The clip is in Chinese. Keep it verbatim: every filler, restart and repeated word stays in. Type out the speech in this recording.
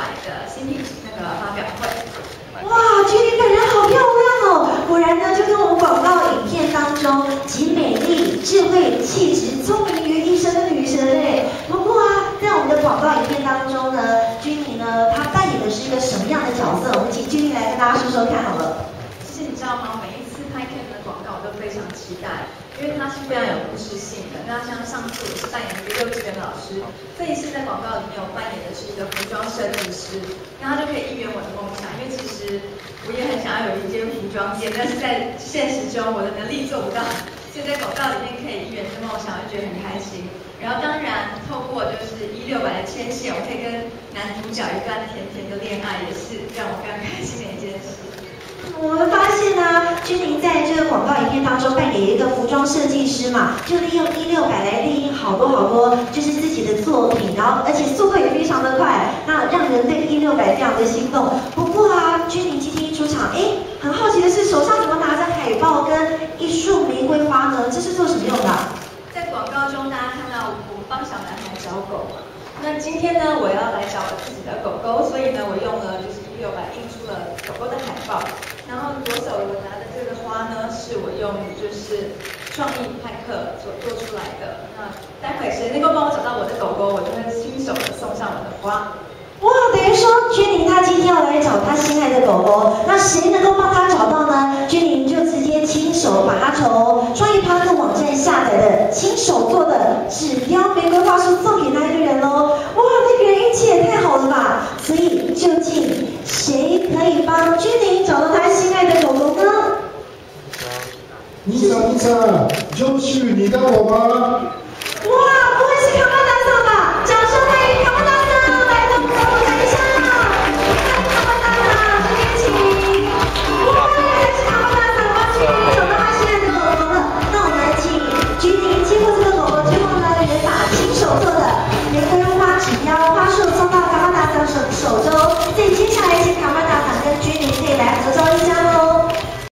百的新品那个发表会。 哇，君玲本人好漂亮哦！果然呢，就跟我们广告影片当中集美丽、智慧、气质、聪明于一身的女神哎。不过啊，在我们的广告影片当中呢，君玲呢，她扮演的是一个什么样的角色？我们请君玲来跟大家说说看好了。 其实你知道吗？每一次拍 Ken 的广告我都非常期待，因为它是非常有故事性的。那像上次我是扮演一个幼稚园老师，这一次在广告里面我扮演的是一个服装设计师，那他就可以一圆我的梦想。因为其实我也很想要有一间服装店，但是在现实中我的能力做不到，所以在广告里面可以一圆这梦想，我就觉得很开心。然后当然透过就是一六百的牵线，我可以跟男主角一段甜甜的恋爱，也是让我非常开心的一件事。 我们发现呢、啊，君玲在这个广告影片当中扮演一个服装设计师嘛，就利用一六百来列印好多好多，就是自己的作品，然后而且速度也非常的快，那让人对一六百非常的心动。不过啊，君玲今天一出场，哎，很好奇的是手上怎么拿着海报跟一束玫瑰花呢？这是做什么用的？ 在广告中，大家看到我们帮小男孩找狗嘛，那今天呢，我要来找我自己的狗狗，所以呢，我用了就是一六百印出了狗狗的海报。然后左手我拿的这个花呢，是我用就是创意派克所做出来的。那待会谁能够帮我找到我的狗狗，我就会亲手的送上我的花。 哇，等于说君玲她今天要来找她心爱的狗狗，那谁能够帮她找到呢？君玲就直接亲手把她从创意派克网站下载的亲手做的纸雕玫瑰花束送给那一个人喽。哇，那个人运气也太好了吧！所以究竟谁可以帮君玲找到她心爱的狗狗呢？ 妮莎，妮莎，就是你的我吗？ 哇！